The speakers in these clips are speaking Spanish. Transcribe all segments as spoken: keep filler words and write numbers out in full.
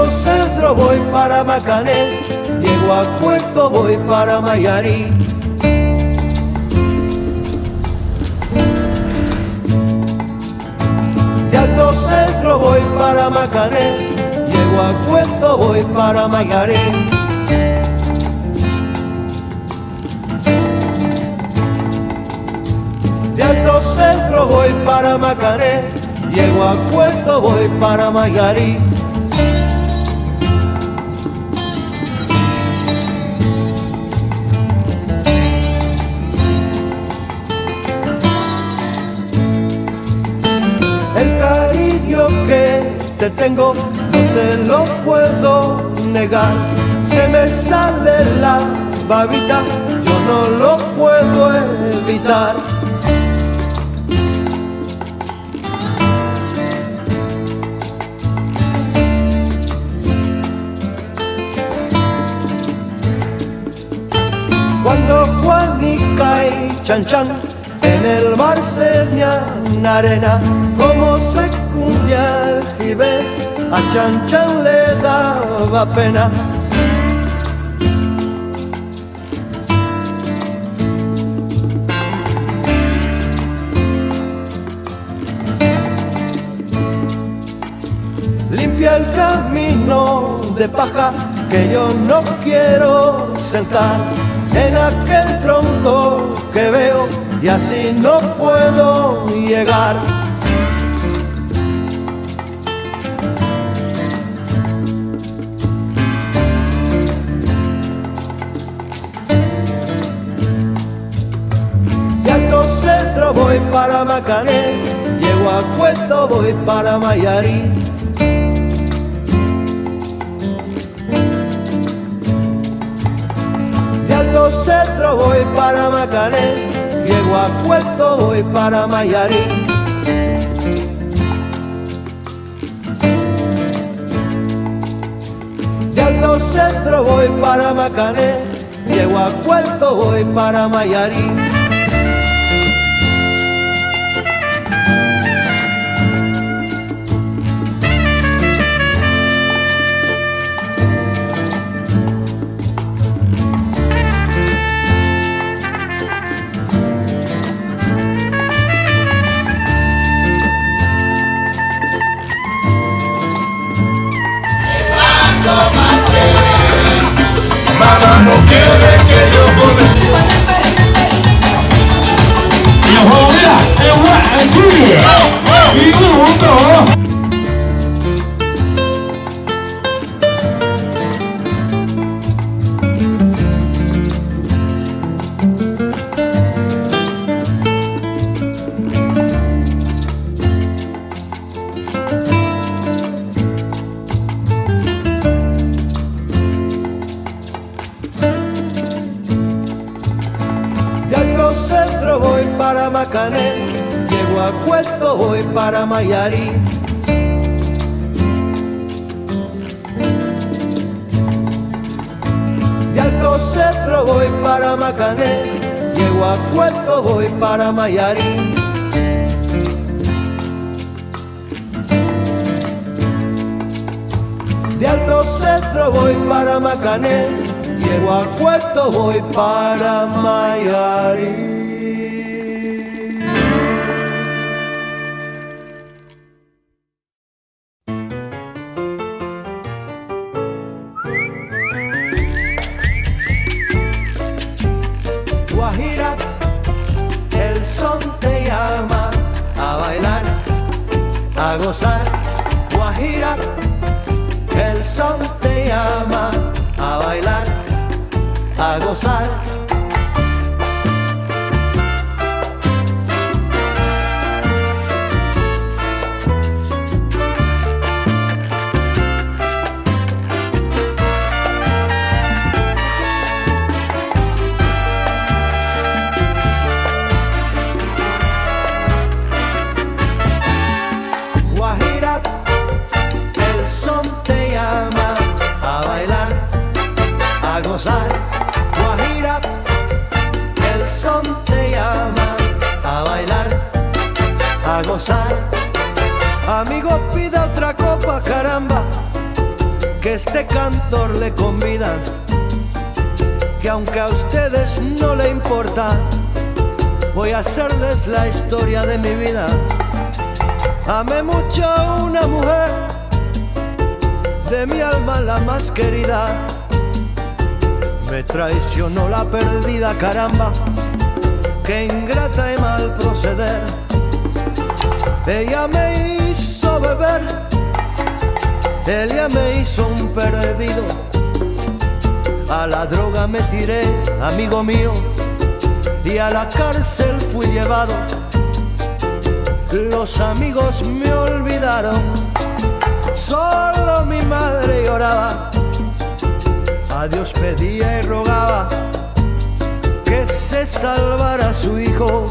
Alto Centro voy para Macané, llego a Puerto voy para Mayarí. De Alto Centro voy para Macané, llego a Puerto voy para Mayarí. De Alto Centro voy para Macané, llego a Puerto voy para Mayarí. El cariño que te tengo no te lo puedo negar. Se me sale la babita, yo no lo puedo evitar. Cuando Juanica y Chan Chan en el mar ceñan arena, como se cundía el jibe, a Chan Chan le daba pena. Limpia el camino de paja que yo no quiero sentar en aquel tronco que veo y así no puedo llegar. De Alto Centro voy para Macané, llego a Puerto voy para Mayarí. De Alto Centro voy para Macané, llego a Puerto voy para Mayarí. De Alto Centro voy para Macané, llego a Puerto voy para Mayarí. Mamá no quiere que yo comente. Y ahora es guachi y mundo. De Alto Centro voy para Macané, llego a Puerto voy para Mayarí. De Alto Centro voy para Macané, llego a Puerto voy para Mayarí. De Alto Centro voy para Macané, llego a Puerto voy para Mayarí. Guajira, el son te llama a bailar, a gozar. Guajira, el son te llama a bailar, a gozar. Guajira, el son te llama a bailar, a gozar. Guajira, el son te llama a bailar, a gozar. Amigo, pida otra copa, caramba, que este cantor le convida, que aunque a ustedes no le importa, voy a hacerles la historia de mi vida. Amé mucho a una mujer, de mi alma la más querida. Me traicionó la perdida, caramba, qué ingrata y mal proceder. Ella me hizo beber, ella me hizo un perdido. A la droga me tiré, amigo mío, y a la cárcel fui llevado. Los amigos me olvidaron, solo mi madre lloraba. A Dios pedía y rogaba que se salvara su hijo.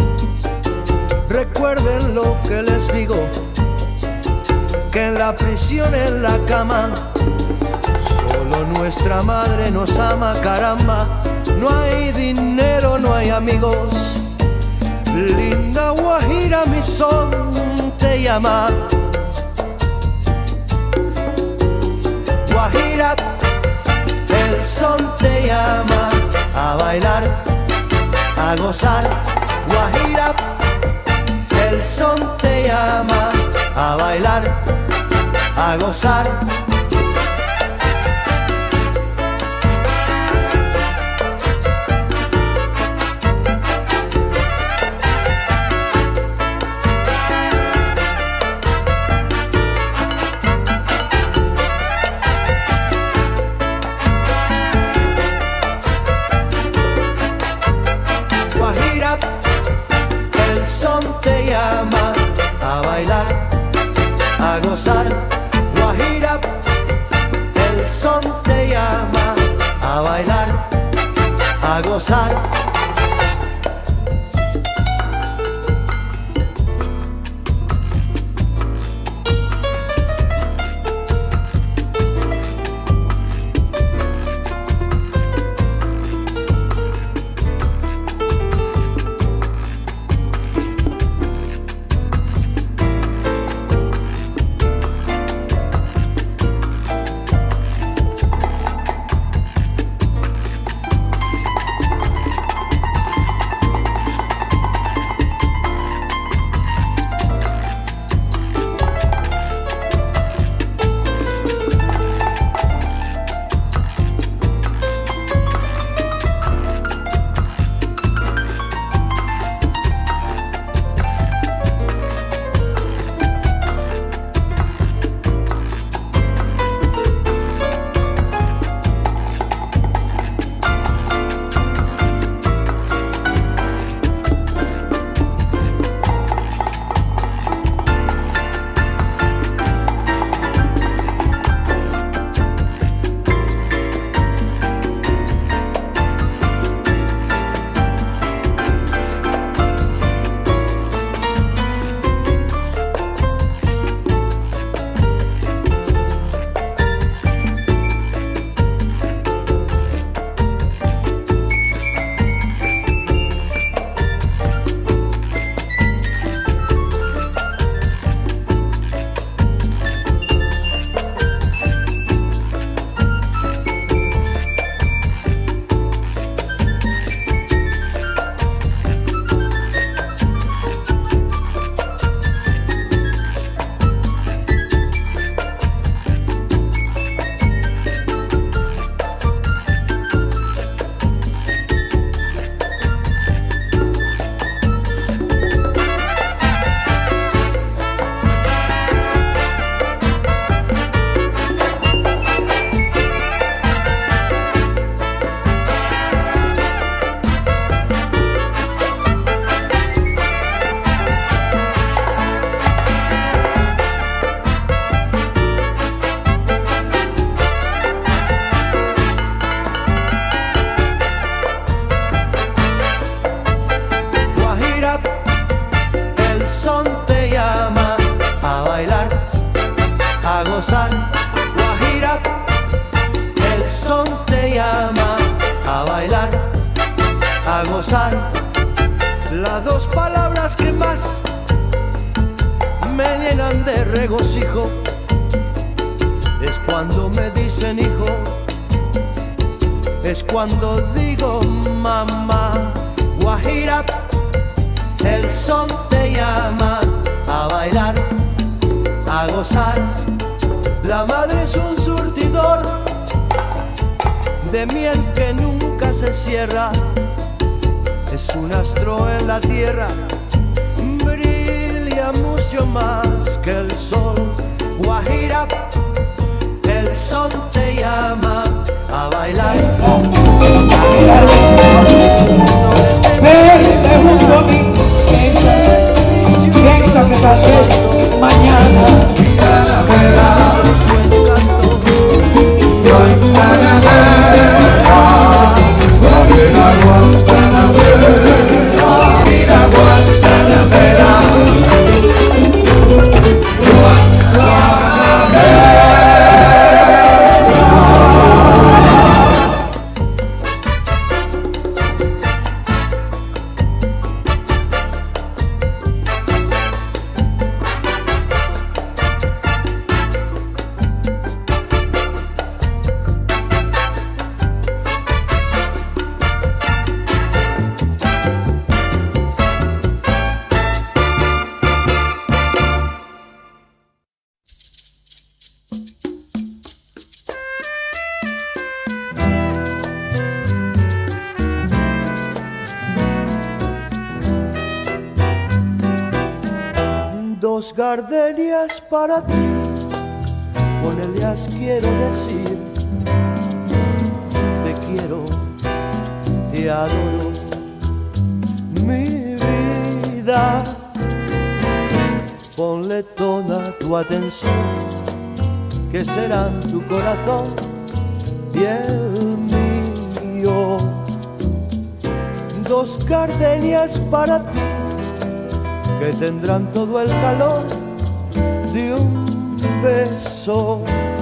Recuerden lo que les digo, que en la prisión, en la cama, solo nuestra madre nos ama, caramba. No hay dinero, no hay amigos. Linda Guajira, mi son te llama. Guajira, el son te llama a bailar, a gozar. Guajira, el son te llama a bailar, a gozar. A bailar, a gozar. Guajira, el son te llama a bailar, a gozar. gozar. Guajira, el son te llama a bailar, a gozar. Las dos palabras que más me llenan de regocijo Es cuando me dicen hijo, es cuando digo mamá. Guajira, el son te llama a bailar, a gozar. La madre es un surtidor de miel que nunca se cierra. Es un astro en la tierra, brilla mucho más que el sol. Guajira, el son te llama a bailar. Vente junto a mí, piensa que tal vez mañana dos gardenias para ti, con ellas quiero decir te quiero, te adoro, mi vida. Ponle toda tu atención, que serán tu corazón y el mío. Dos gardenias para ti, que tendrán todo el calor de un beso,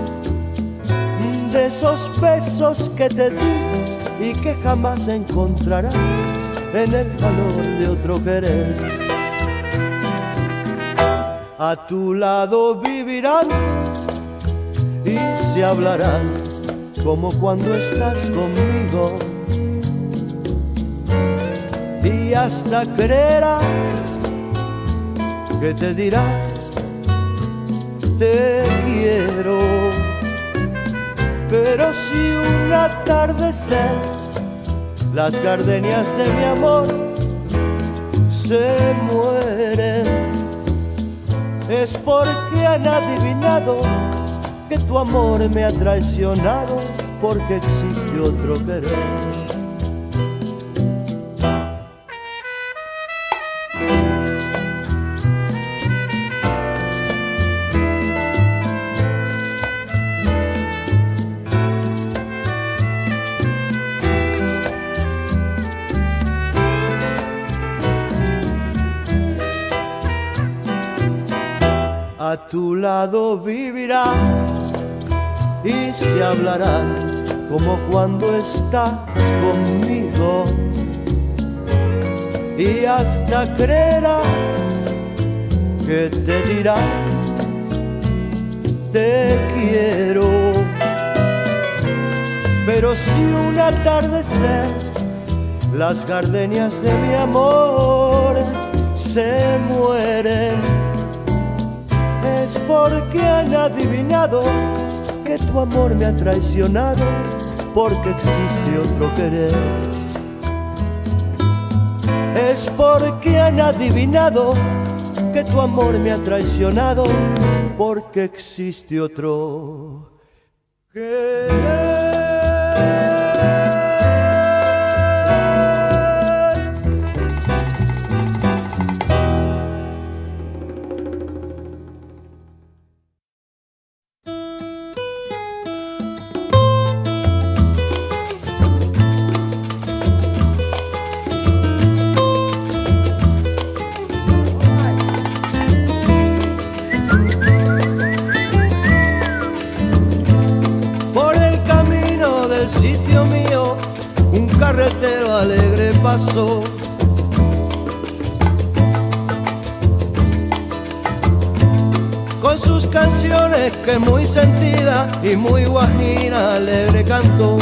de esos besos que te di y que jamás encontrarás en el calor de otro querer. A tu lado vivirán y se hablarán como cuando estás conmigo, y hasta creerás que te dirá te quiero. Pero si un atardecer las gardenias de mi amor se mueren, es porque han adivinado que tu amor me ha traicionado, porque existe otro querer. A tu lado vivirán y se hablarán como cuando estás conmigo, y hasta creerás que te dirán te quiero. Pero si un atardecer las gardenias de mi amor se mueren, es porque han adivinado que tu amor me ha traicionado, porque existe otro querer. Es porque han adivinado que tu amor me ha traicionado, porque existe otro querer. Sitio mío, un carretero alegre pasó. con sus canciones que muy sentida y muy guajira alegre cantó.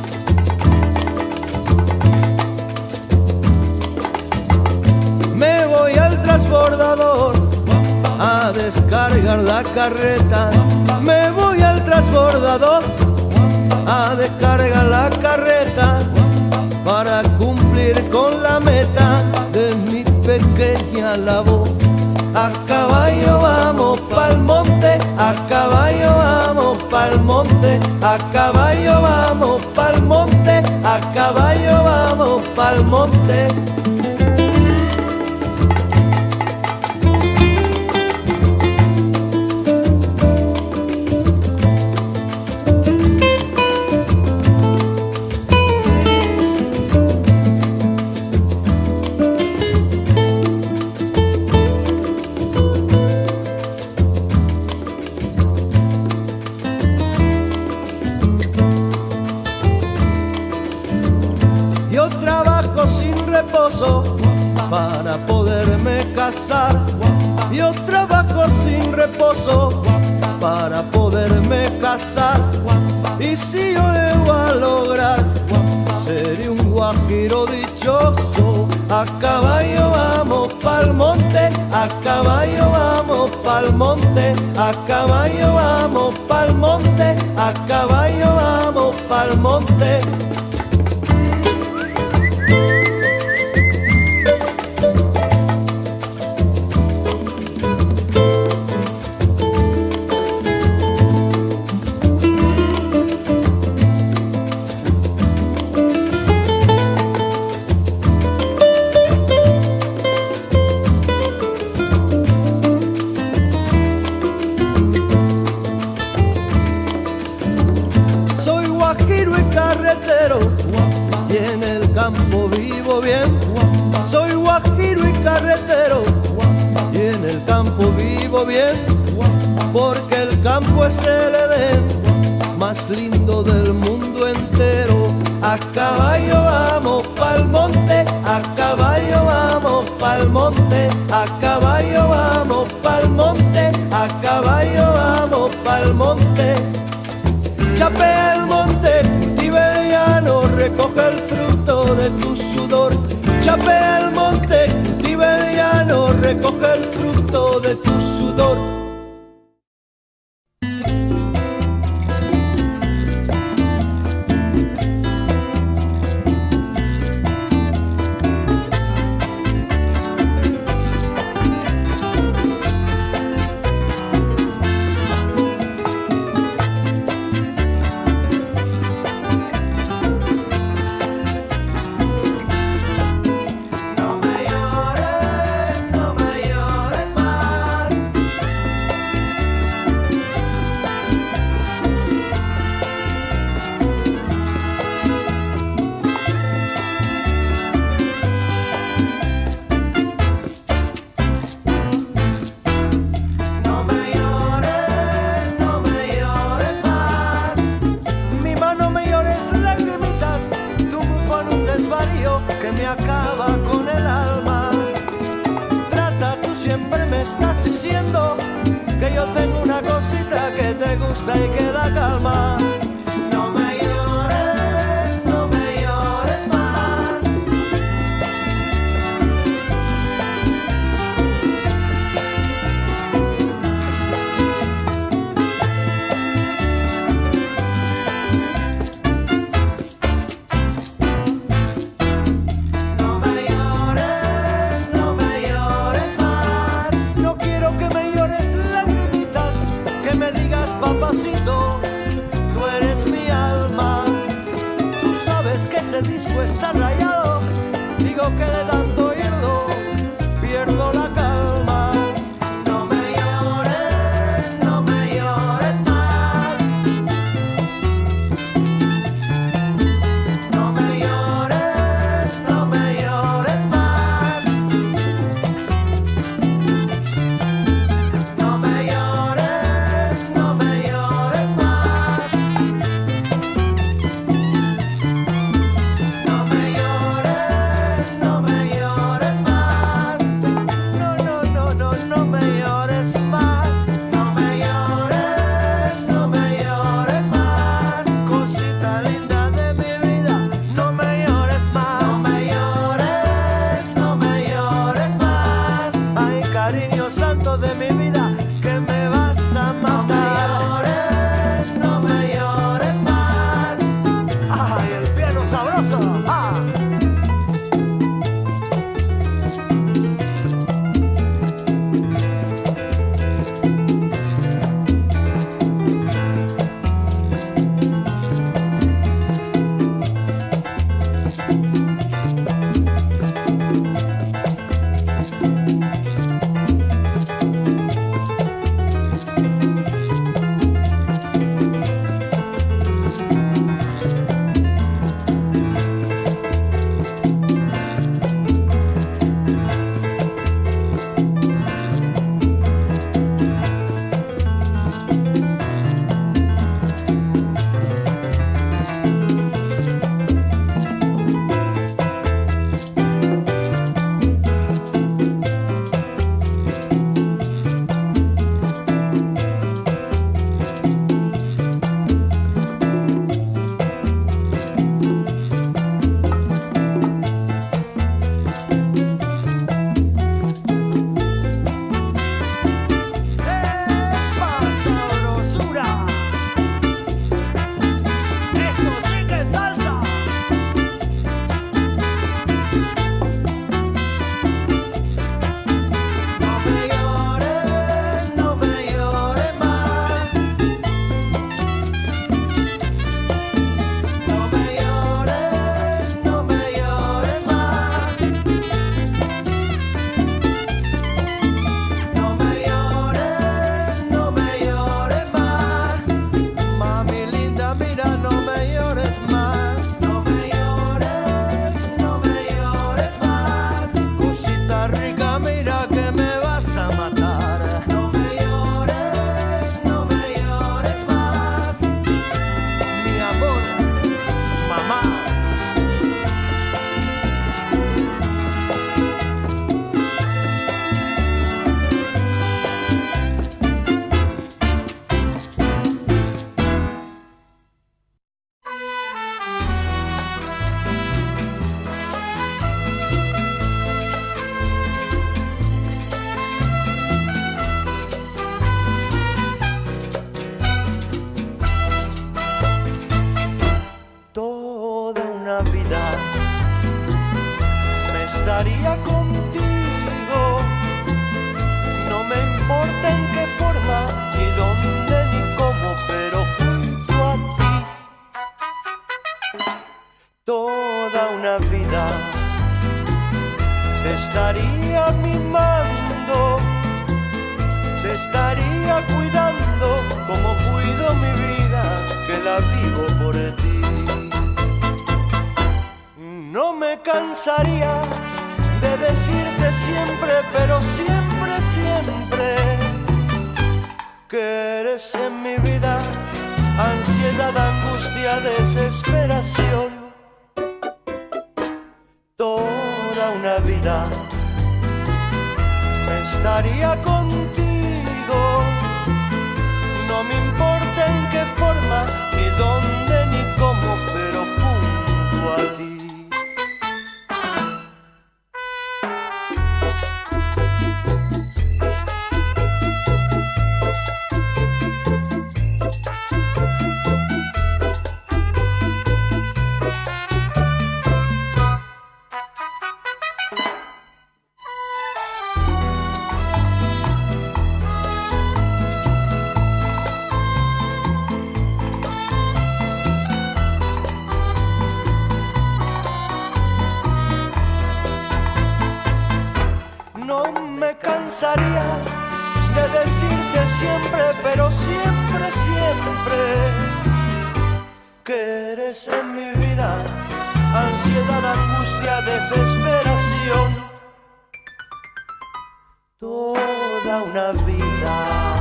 Me voy al transbordador a descargar la carreta. Me voy al transbordador a descargar la carreta para cumplir con la meta de mi pequeña labor. A caballo vamos pa'l monte, a caballo vamos pa'l monte, a caballo vamos pa'l monte, a caballo vamos pa'l monte. Yo trabajo sin reposo para poderme casar. Yo trabajo sin reposo para poderme casar. Y si yo llego a lograr, seré un guajiro dichoso. A caballo vamos pa'l monte, a caballo vamos pa'l monte, a caballo vamos pa'l monte, a caballo vamos pa'l monte. Guajiro y carretero, y en el campo vivo bien. Soy guajiro y carretero, y en el campo vivo bien, porque el campo es el Edén más lindo del mundo entero. A caballo vamos pa'l monte, a caballo vamos pa'l monte, a caballo vamos pa'l monte, a caballo vamos pa'l monte. Chapea el monte, cultiva el llano, recoge el fruto de tu sudor. Chapea el monte, cultiva el llano, recoge el fruto de tu sudor. Que me acaba con el alma. Trata, tú siempre me estás diciendo que yo tengo una cosita que te gusta y que da calma. No me llores, no me llores más. Papacito, estaría contigo. No me importa en qué forma, ni dónde, ni cómo, pero junto a ti toda una vida te estaría mimando, te estaría cuidando como cuido mi vida, que la vivo por ti. No me cansaría de decirte siempre, pero siempre, siempre, que eres en mi vida ansiedad, angustia, desesperación. Toda una vida me estaría contigo. No me importa en qué forma, ni dónde, ni cómo, pero junto a ti. No me cansaría de decirte siempre, pero siempre, siempre, que eres en mi vida ansiedad, angustia, desesperación. Toda una vida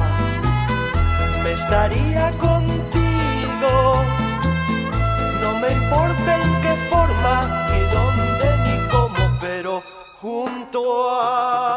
me estaría contigo. No me importa en qué forma, ni dónde, ni cómo, pero junto a